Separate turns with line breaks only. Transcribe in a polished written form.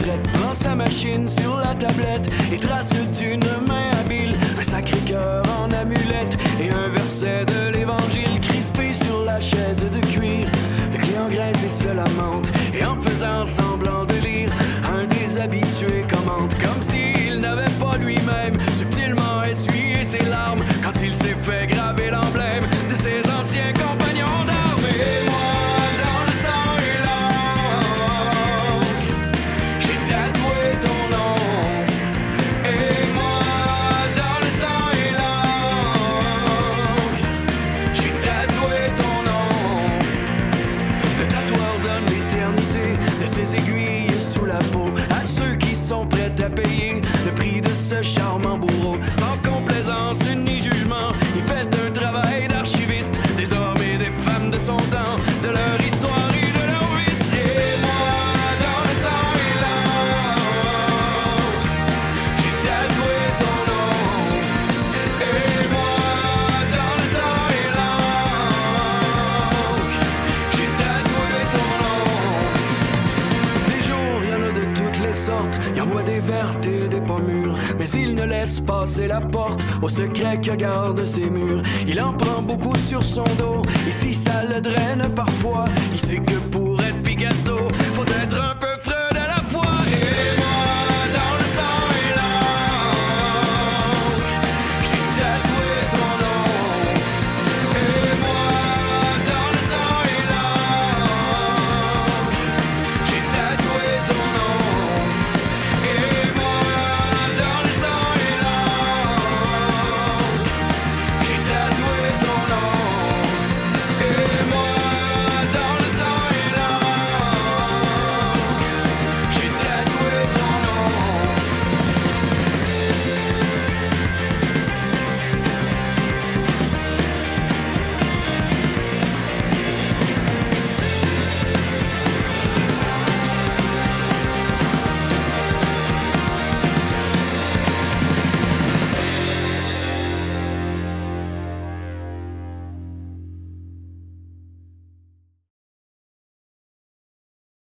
retraite prend sa machine sur la tablette et trace d'une main habile un sacré cœur en amulette et un verset de l'évangile crispé sur la chaise de cuir. Le client grince et se lamente et en faisant semblant de lire, un des habitués commente comme s'il n'avait pas lui-même subtilement essuyé ses larmes quand il s'est fait graver l'emblème de ses anciens compagnons d'armes. Et moi, dans le sang et l'encre, j'ai tatoué ton nom. Et moi, dans le sang et l'encre, j'ai tatoué ton nom. Le tatoueur donne l'éternité de ses aiguilles sous la peau à ceux qui sont prêts à payer le prix de ce charmant bourreau. Sans complaisance ni jugement, il fait un travail d'archiviste des hommes et des femmes de son temps, de leur histoire et de leur vice. Et moi, dans le sang et l'encre, j'ai tatoué ton nom. Et moi, dans le sang et l'encre, j'ai tatoué ton nom. Des jours, il y en a de toutes les sortes, il envoie des vertes et des pas mûres, mais il ne laisse passer la porte au secret que gardent ses murs. Il en prend beaucoup sur son dos, et si ça le draine parfois, il sait que pour être Picasso, faut être un peu frais.